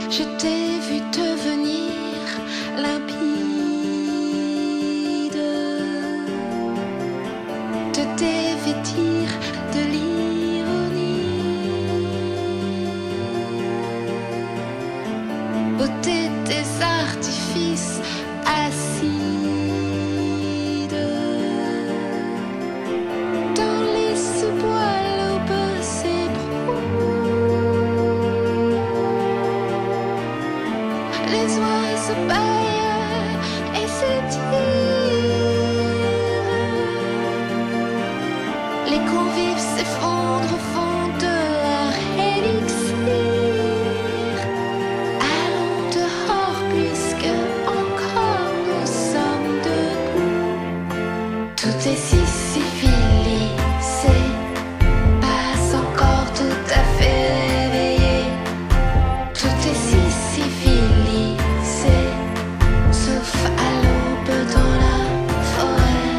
Je t'ai vu devenir limpide, te dévêtir de l'ironie, beauté des artifices acides, dans les sous-bois l'aube s'ébroue. Les oiseaux bâillent et s'étirent. Les convives s'effondrent au fond de leur élixir. Allons dehors puisque encore nous sommes debout. Tout est si civilisé, pas encore tout à fait réveillé. Tout est si civilisé, sauf à l'aube dans la forêt.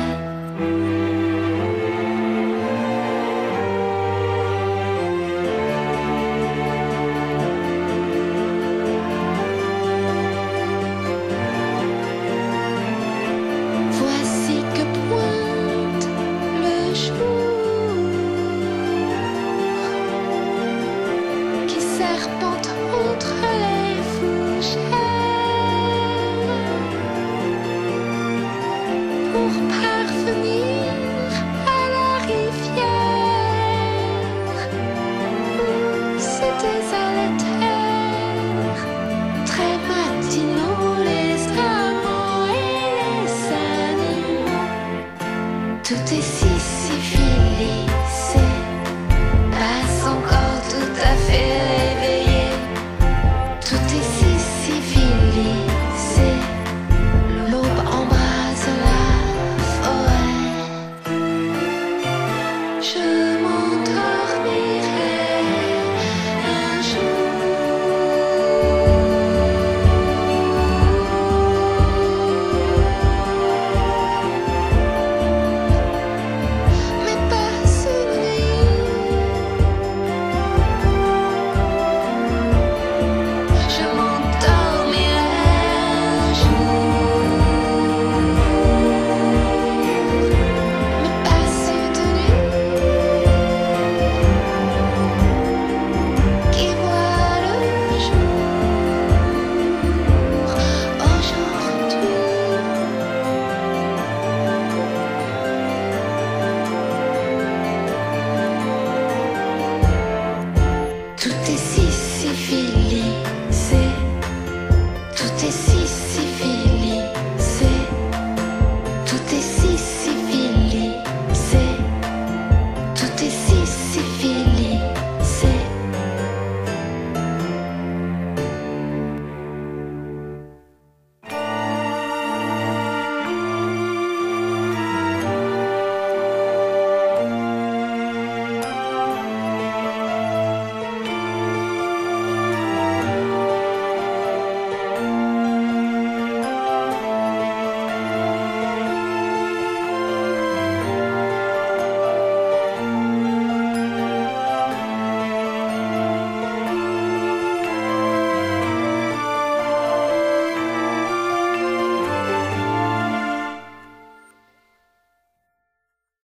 Voici que pointe le jour qui serpente